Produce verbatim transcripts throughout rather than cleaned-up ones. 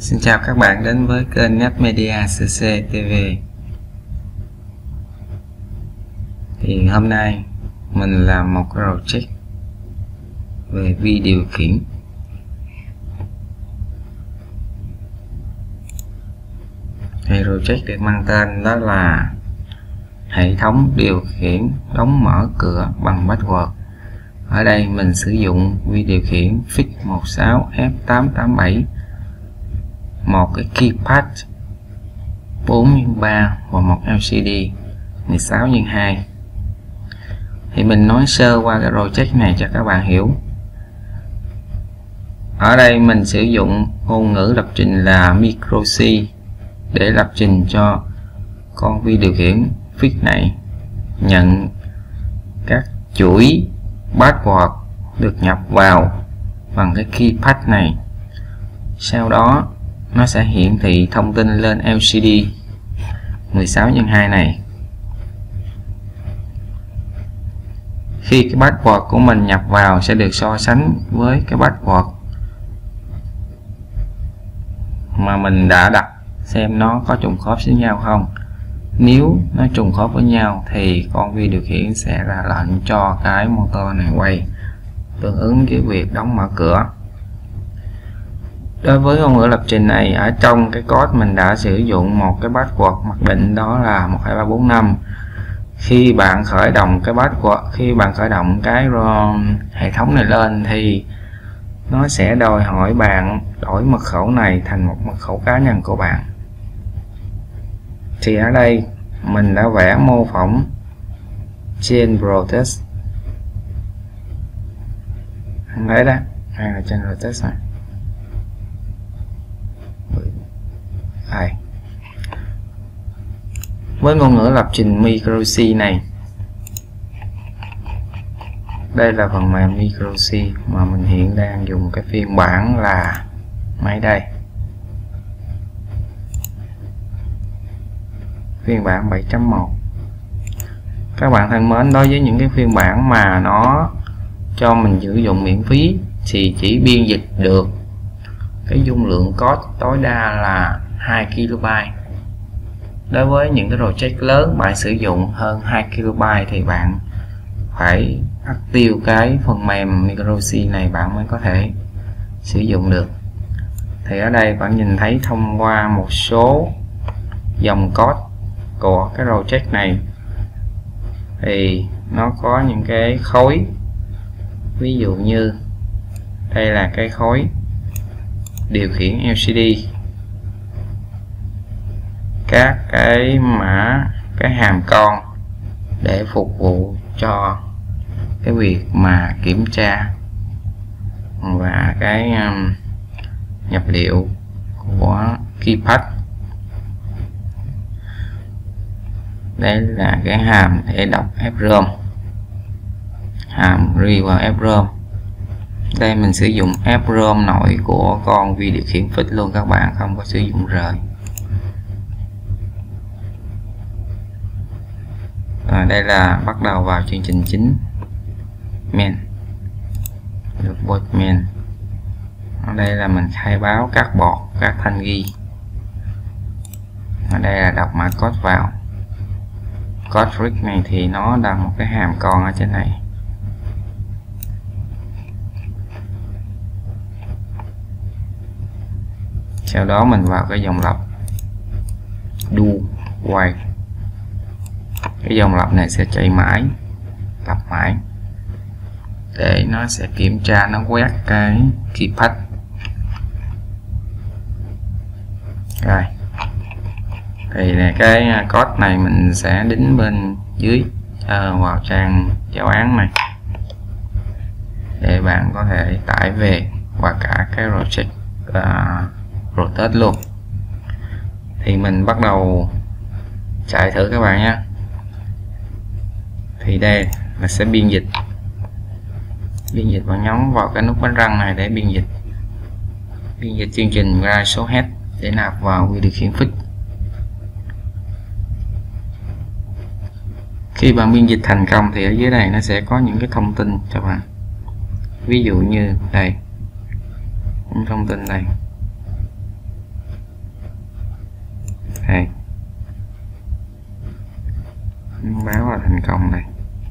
Xin chào các bạn đến với kênh Netmedia xê xê tê vê. Thì hôm nay mình làm một cái project về vi điều khiển. Thì project được mang tên đó là hệ thống điều khiển đóng mở cửa bằng password. Ở đây mình sử dụng vi điều khiển F I X một sáu F tám tám bảy, một cái keypad bốn nhân ba và một L C D mười sáu nhân hai. Thì mình nói sơ qua cái project này cho các bạn hiểu. Ở đây mình sử dụng ngôn ngữ lập trình là micro C để lập trình cho con vi điều khiển F I X này nhận các chuỗi password được nhập vào bằng cái keypad này. Sau đó nó sẽ hiển thị thông tin lên L C D mười sáu nhân hai này. Khi cái password của mình nhập vào sẽ được so sánh với cái password mà mình đã đặt, xem nó có trùng khớp với nhau không. Nếu nó trùng khớp với nhau thì con vi điều khiển sẽ ra lệnh cho cái motor này quay, tương ứng với việc đóng mở cửa. Đối với ngôn ngữ lập trình này, ở trong cái code mình đã sử dụng một cái password mặc định, đó là một hai ba bốn năm. Khi bạn khởi động cái password, khi bạn khởi động cái hệ thống này lên thì nó sẽ đòi hỏi bạn đổi mật khẩu này thành một mật khẩu cá nhân của bạn. Thì ở đây mình đã vẽ mô phỏng trên protest. Anh thấy đó, hay là trên protest này. Đây. Với ngôn ngữ lập trình micro C này, đây là phần mềm micro C mà mình hiện đang dùng cái phiên bản là mấy đây, phiên bản bảy chấm một. Các bạn thân mến, đối với những cái phiên bản mà nó cho mình sử dụng miễn phí thì chỉ biên dịch được cái dung lượng code tối đa là hai ki lô bait. Đối với những cái project lớn bạn sử dụng hơn hai ki lô bait thì bạn phải tắt tiêu cái phần mềm micro C này bạn mới có thể sử dụng được. Thì ở đây bạn nhìn thấy thông qua một số dòng code của cái project này thì nó có những cái khối, ví dụ như đây là cái khối điều khiển L C D, các cái mã, cái hàm con để phục vụ cho cái việc mà kiểm tra và cái um, nhập liệu của keypad. Đây là cái hàm để đọc ép rôm, hàm read và ép rôm. Đây mình sử dụng ép rôm nội của con vi điều khiển F I X luôn, các bạn không có sử dụng rời. Rồi đây là bắt đầu vào chương trình chính, main, report main. Ở đây là mình khai báo các bọt, các thanh ghi. Ở đây là đọc mã code vào. Code rig này thì nó là một cái hàm con ở trên này. Sau đó mình vào cái dòng lặp do while. Cái dòng lặp này sẽ chạy mãi, lặp mãi để nó sẽ kiểm tra, nó quét cái keypad. Rồi thì này, cái code này mình sẽ đính bên dưới uh, vào trang giáo án này để bạn có thể tải về, và cả cái project uh, protest luôn. Thì mình bắt đầu chạy thử các bạn nhé. Thì đây là sẽ biên dịch, biên dịch và nhấn vào cái nút bánh răng này để biên dịch, biên dịch chương trình ra số head để nạp vào vi điều khiển F I X. Khi bạn biên dịch thành công thì ở dưới này nó sẽ có những cái thông tin cho bạn, ví dụ như đây, những thông tin này Đây, báo là thành công này.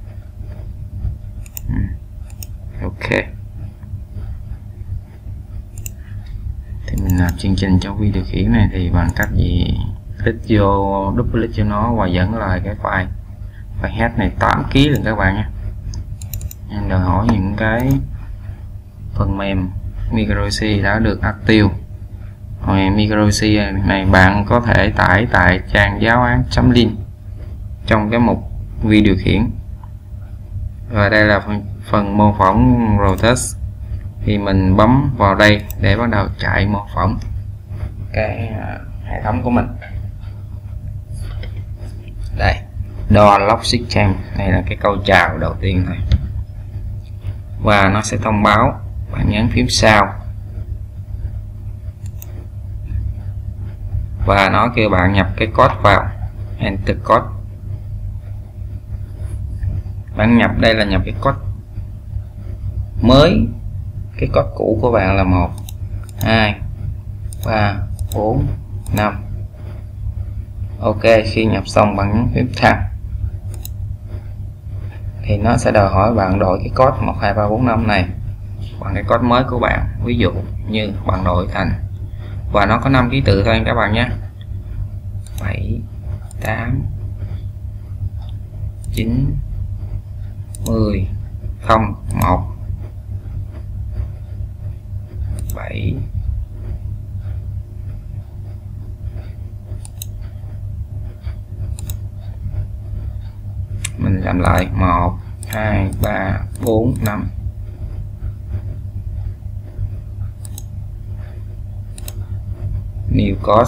ừ. Ok, thì mình làm chương trình trong video điều khiển này thì bằng cách gì click vô, double click vô nó và dẫn lại cái file file head này tám ki lô các bạn nhé. Nên đòi hỏi những cái phần mềm MicroC đã được active. Rồi MicroC này bạn có thể tải tại trang giáo án.link trong cái mục video điều khiển. Và đây là phần, phần mô phỏng Rotus, thì mình bấm vào đây để bắt đầu chạy mô phỏng cái uh, hệ thống của mình. Đây, Door Lock System, này là cái câu chào đầu tiên thôi, và nó sẽ thông báo bạn nhấn phím sau và nó kêu bạn nhập cái code vào, enter code. Bạn nhập đây là nhập cái code mới, cái code cũ của bạn là một hai ba bốn năm. Ok, khi nhập xong bạn nhấn phím tab thì nó sẽ đòi hỏi bạn đổi cái code một hai ba bốn năm này bằng cái code mới của bạn. Ví dụ như bạn đổi thành, và nó có năm ký tự thôi các bạn nhé, bảy tám chín mười không một bảy mình làm lại một hai ba bốn năm. New code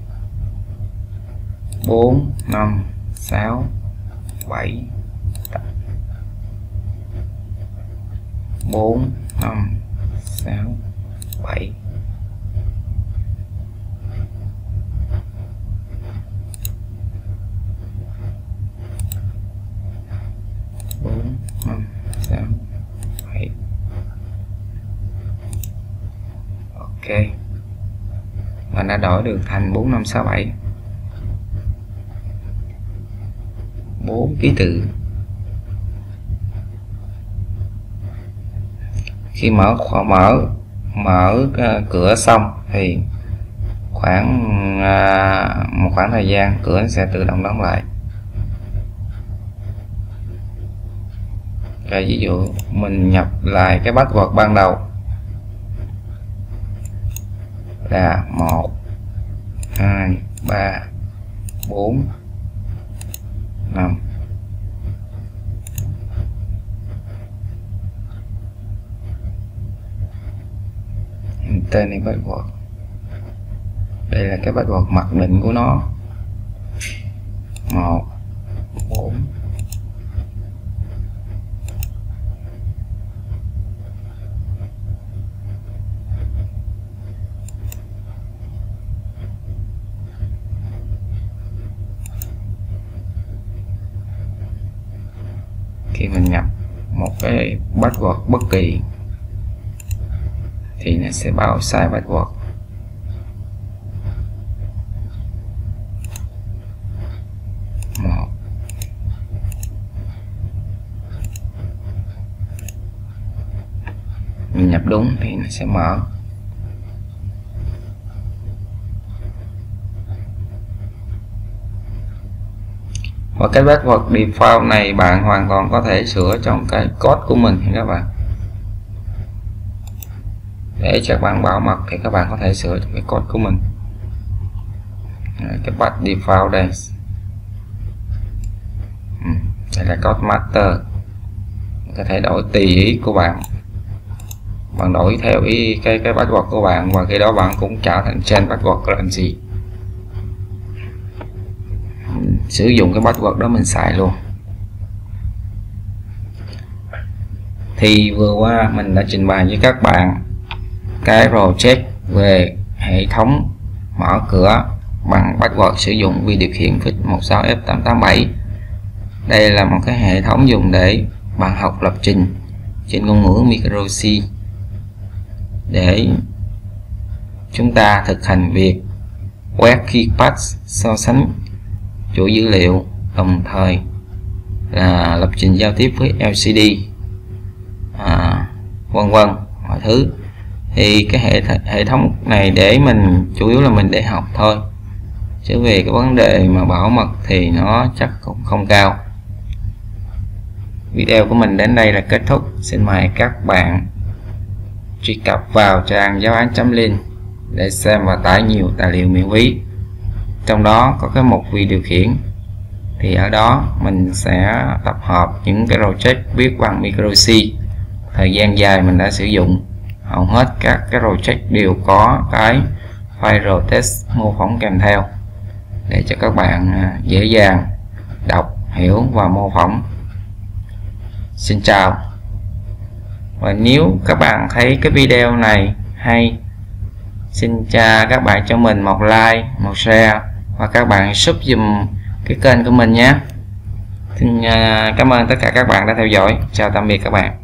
bốn năm sáu bảy bốn năm sáu bảy. bốn năm sáu bảy. Ok, mình đã đổi được thành bốn năm sáu bảy, bốn ký tự. Khi mở mở mở cửa xong thì khoảng à, một khoảng thời gian cửa sẽ tự động đóng lại. Rồi ví dụ mình nhập lại cái password ban đầu là một hai ba bốn năm. Tên này password, đây là cái password mặc định của nó, một bốn. Khi mình nhập một cái password bất kỳ thì nó sẽ báo sai password. Một mình nhập đúng thì nó sẽ mở. Và cái password default này bạn hoàn toàn có thể sửa trong cái code của mình các bạn. Để cho bạn bảo mật thì các bạn có thể sửa trong cái code của mình. Cái path default đây, đây là code master, có thể đổi tùy ý của bạn. Bạn đổi theo ý cái cái password của bạn, và khi đó bạn cũng trở thành change password làm gì, sử dụng cái password đó mình xài luôn. Thì vừa qua mình đã trình bày với các bạn cái project về hệ thống mở cửa bằng password sử dụng vi điều khiển vê i xê một sáu F tám tám bảy. Đây là một cái hệ thống dùng để bạn học lập trình trên ngôn ngữ MicroC để chúng ta thực hành việc quét KeePass, so sánh chuỗi dữ liệu, đồng thời là lập trình giao tiếp với lờ xê đê, à, vân vân mọi thứ. Thì cái hệ hệ thống này để mình chủ yếu là mình để học thôi, chứ về cái vấn đề mà bảo mật thì nó chắc cũng không cao. Video của mình đến đây là kết thúc. Xin mời các bạn truy cập vào trang giáo án chấm link để xem và tải nhiều tài liệu miễn phí. Trong đó có cái mục video điều khiển, thì ở đó mình sẽ tập hợp những cái project viết bằng micro C. Thời gian dài mình đã sử dụng, hầu hết các cái project đều có cái file test mô phỏng kèm theo để cho các bạn dễ dàng đọc, hiểu và mô phỏng. Xin chào. Và nếu các bạn thấy cái video này hay, xin cha các bạn cho mình một like, một share và các bạn sub dùm cái kênh của mình nhé. Xin cảm ơn tất cả các bạn đã theo dõi. Chào tạm biệt các bạn.